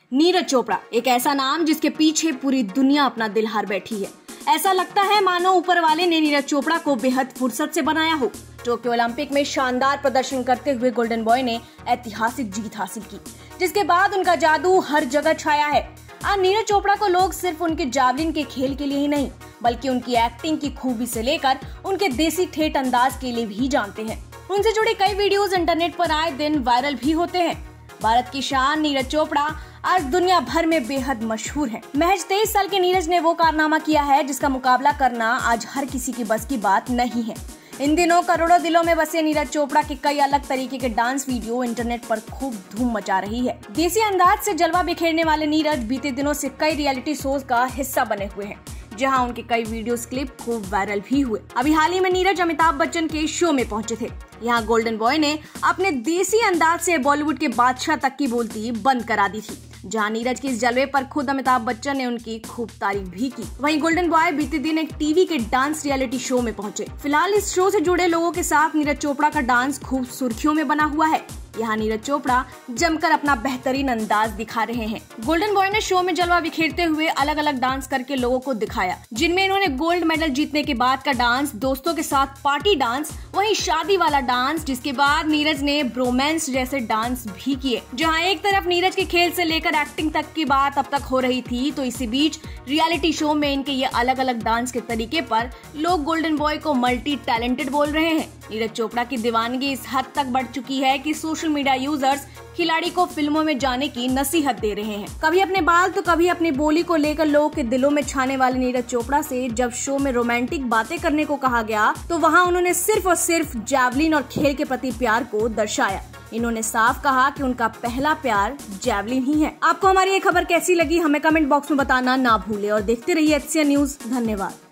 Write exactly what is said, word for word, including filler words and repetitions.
नीरज चोपड़ा एक ऐसा नाम जिसके पीछे पूरी दुनिया अपना दिल हार बैठी है। ऐसा लगता है मानो ऊपर वाले ने नीरज चोपड़ा को बेहद फुर्सत से बनाया हो। टोक्यो ओलंपिक में शानदार प्रदर्शन करते हुए गोल्डन बॉय ने ऐतिहासिक जीत हासिल की, जिसके बाद उनका जादू हर जगह छाया है। आज नीरज चोपड़ा को लोग सिर्फ उनके जावलिन के खेल के लिए ही नहीं, बल्कि उनकी एक्टिंग की खूबी से लेकर उनके देसी ठेठ अंदाज के लिए भी जानते हैं। उनसे जुड़े कई वीडियोस इंटरनेट पर आए दिन वायरल भी होते हैं। भारत की शान नीरज चोपड़ा आज दुनिया भर में बेहद मशहूर है। महज तेईस साल के नीरज ने वो कारनामा किया है जिसका मुकाबला करना आज हर किसी की बस की बात नहीं है। इन दिनों करोड़ों दिलों में बसे नीरज चोपड़ा के कई अलग तरीके के डांस वीडियो इंटरनेट पर खूब धूम मचा रही है। देसी अंदाज से जलवा बिखेरने वाले नीरज बीते दिनों से कई रियलिटी शोज का हिस्सा बने हुए हैं, जहां उनके कई वीडियोस क्लिप खूब वायरल भी हुए। अभी हाल ही में नीरज अमिताभ बच्चन के शो में पहुंचे थे। यहाँ गोल्डन बॉय ने अपने देसी अंदाज से बॉलीवुड के बादशाह तक की बोलती बंद करा दी थी, जहां नीरज के इस जलवे पर खुद अमिताभ बच्चन ने उनकी खूब तारीफ भी की। वहीं गोल्डन बॉय बीते दिन एक टीवी के डांस रियलिटी शो में पहुंचे। फिलहाल इस शो से जुड़े लोगों के साथ नीरज चोपड़ा का डांस खूब सुर्खियों में बना हुआ है। यहाँ नीरज चोपड़ा जमकर अपना बेहतरीन अंदाज दिखा रहे हैं। गोल्डन बॉय ने शो में जलवा बिखेरते हुए अलग अलग डांस करके लोगों को दिखाया, जिनमें इन्होंने गोल्ड मेडल जीतने के बाद का डांस, दोस्तों के साथ पार्टी डांस, वहीं शादी वाला डांस, जिसके बाद नीरज ने ब्रोमांस जैसे डांस भी किए। जहां एक तरफ नीरज के खेल से लेकर एक्टिंग तक की बात अब तक हो रही थी, तो इसी बीच रियलिटी शो में इनके ये अलग अलग डांस के तरीके पर लोग गोल्डन बॉय को मल्टी टैलेंटेड बोल रहे हैं। नीरज चोपड़ा की दीवानगी इस हद तक बढ़ चुकी है कि सोशल मीडिया यूजर्स खिलाड़ी को फिल्मों में जाने की नसीहत दे रहे हैं। कभी अपने बाल तो कभी अपनी बोली को लेकर लोगों के दिलों में छाने वाले नीरज चोपड़ा से जब शो में रोमांटिक बातें करने को कहा गया, तो वहां उन्होंने सिर्फ और सिर्फ जैवलिन और खेल के प्रति प्यार को दर्शाया। इन्होंने साफ कहा कि उनका पहला प्यार जैवलिन ही है। आपको हमारी ये खबर कैसी लगी, हमें कमेंट बॉक्स में बताना ना भूले और देखते रहिए एच सी एन न्यूज। धन्यवाद।